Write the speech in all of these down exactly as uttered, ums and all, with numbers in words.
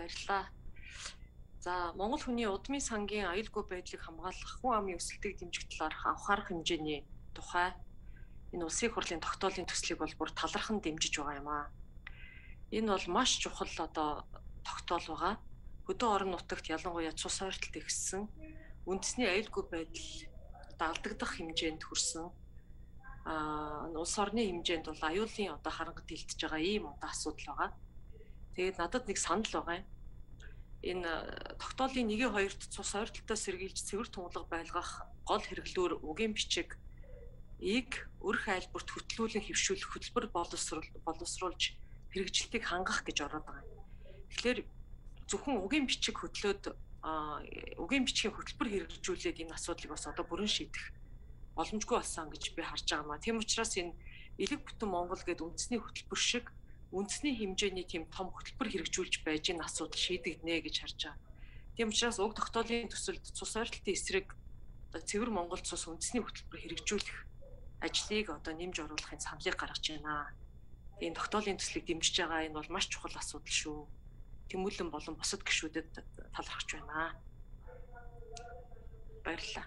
Баярлалаа. За, Монгол хүний удмын сангийн аюулгүй байдлыг хамгаалах хүн амын өсөлтийг дэмжих талаар анхаарах хэмжээний тухай энэ улсын их хурлын тогтоолын төслийг бол бүр талархан дэмжиж байгаа юм аа. Энэ бол маш чухал одоо тогтоол байгаа. Хөдөө орон нутагт ялангуяа цус ойртолт ихссэн, үндэсний аюулгүй байдал алдагдах хэмжээнд хүрсэн. Аа, улс орны хэмжээнд бол аюулын одоо харангад хилдэж байгаа ийм одоо асуудал байгаа. Тэгээд надад нэг санал байгаа юм. Энэ тогтоолын нэгэн хоёрт цус ойртолтой сэргийлж цэвэр тунгалаг байлгах гол хэрэглүүр үгийн бичиг ийг өрх айлбарт хөтлүүлэн хэвшүүлэх хөтөлбөр боловсруулж хэрэгжилтийг хангах гэж ороод байгаа юм. Тэгэхээр зөвхөн үгийн бичиг хөтлөөд үгийн бичгийн хөтөлбөр хэрэгжүүлээд энэ асуудлыг бас одоо бүрэн шийдэх боломжгүй болсон гэж би харж байгаа маа. Тийм учраас энэ элэг бүтэн Монгол гэдэг үндэсний хөтөлбөр шиг үндэсний хэмжээний тийм том хөтөлбөр хэрэгжүүлж байж энэ асуудал шийдэгднэ гэж харж байгаа. Тийм учраас уг тогтоолын төсөлд цус ойртолтын эсрэг цэвэр Монгол цус үндэсний хөтөлбөр хэрэгжүүлэх ажлыг одоо нэмж оруулахын саналыг гаргаж байна. Энэ тогтоолын төслийг дэмжиж байгаа энэ бол маш чухал асуудал шүү. Тэмүүлэн болон бусад гишүүдэд талархаж байна. Баярлалаа.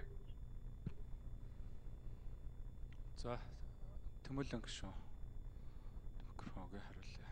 За, Тэмүүлэн гишүүн микрофоныг хариулъя.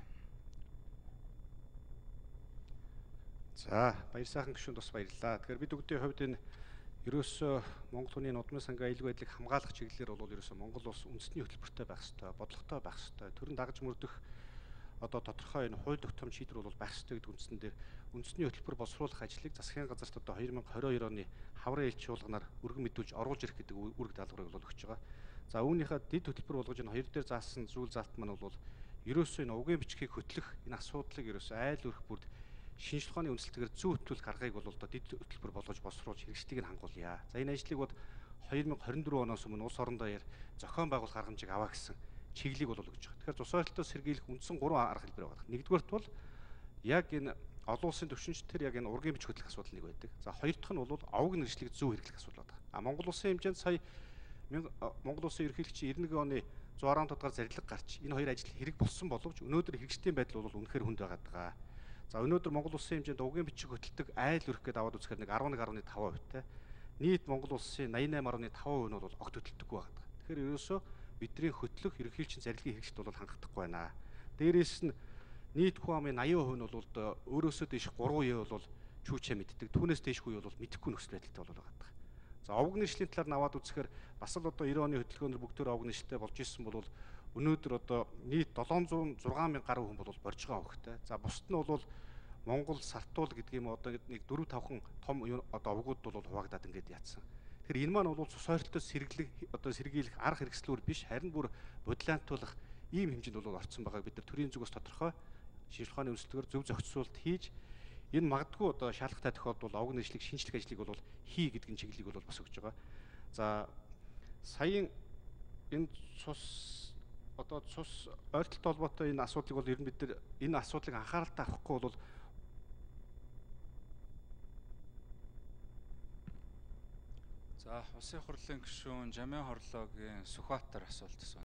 За, баяр сайхан гишүүнд бас баярлалаа. Тэгэхээр бид бүгдийн хувьд энэ ерөөсөө Монгол хүний нудмын сангийн аюулгүй байдлыг хамгаалах чиглэлээр бол ерөөсөө Монгол улс үндэсний хөтөлбөртэй байх ёстой, бодлоготой байх ёстой. Төрийн дагаж мөрдөх одоо тодорхой энэ хууль тогтоом шийдвэр бол байх ёстой гэдэг үндсэн дээр үндэсний хөтөлбөр боловсруулах ажлыг засгийн газарт одоо две тысячи двадцать two оны хаврын элч чуулганаар өргөн мэдүүлж оруулж ирэх гэдэг үүрэг даалгаврыг бол өгч байгаа. За үүнийхээ дид хөтөлбөр болгож энэ хоёр дээр заасан зүйл заалт маань бол ерөөсөө энэ угийн бичгийг хөтлөх энэ асуудлыг ерөөсөө айл өрх бүрд шинжлэх ухааны үндэслэлтэйгээр зөв хөтөлбөрт гаргахыг бол одоо дид хөтөлбөр болгож боловсруулж хэрэгжлийг нь хангуулъя. За энэ ажлыг бол две тысячи twenty four оноос өмнө улс орон даяар зохион байгуулах арга хэмжээг аваа гэсэн чиглэлийг бол өгж байгаа. Тэгэхээр цус ойртолтоос сэргийлэх үндсэн гурван арга хэлбэр байгаа. Нэгдүгээрт бол яг энэ олон улсын түвшинч төр яг энэ ургийн бичиг хөтлөх асуудал нэг байдаг. За хоёр дахь нь бол овог нэршлиг зөв хэрэглэх асуудал байна. А Монгол улсын хэмжээнд сая Монгол улсын ерөнхийлөгчийн ninety оны one hundred дугаар зарлиг гарч энэ хоёр ажил хэрэг болсон боловч өнөөдөр хэрэгжлийн байдал бол үнэхээр хүнд байгаад байгаа. За өнөөдөр Монгол улсын хэмжээнд угийн бичиг хөтэлдэг айл өрх гэдэг аваад үзэхээр нэг eleven point five percent-тай. Нийт Монгол улсын ninety-nine point five percent нь бол огт хөтэлдэггүй байгаа. Тэгэхээр ерөөсөө бидний хөтлөх ерөнхийлөгчийн зарилгын хэрэгжилт бол хангахдаггүй байна. Дээрээс нь нийт хүн амын eighty percent нь бол өөрөөсөө дэш three percent бол чүүчээ мэддэг. Түүнээс дэшгүй бол мэдэхгүй нөхцөл байдалтай бол байгаа. За овог нэршлийн талаар наваад үзэхээр бас л одоо ninety оны хөтөлбөрөөр бүгдөө овог нэршилтэй болж исэн бол өнөөдөр одоо нийт seven hundred six thousand гаруй хүн бол борж байгаа хөвгтэй. За бусд нь бол Монгол сартуул гэдэг юм одоо нэг four five том одоо овгууд бол хуваагдаад ингээд яатсан. Тэгэхээр энэ маань бол цус ойртолтоос сэргийлэх одоо сэргийлэх арга хэрэгслүүр биш харин бүр бодлоантуулах ийм хэмжээнд бол орцсон байгааг бид нар төрийн зүгээс тодорхой шинжлэх ухааны үндэслэлээр зөв зохицуулт хийж энэ магадгүй одоо шаардлагатай тохиолдолд овог нэршлиг шинжлэх ажлыг бол хий гэдгийн чиглэлийг бол бас өгч байгаа. За саяын энэ цус одоо цус ойртолтой холбоотой энэ асуудлыг бол ер нь бид нар энэ асуудлыг анхааралтай авахгүй бол За, улсын хурлын гишүүн Жамын Хорлоогийн Сүхбаатар асуулт асууна.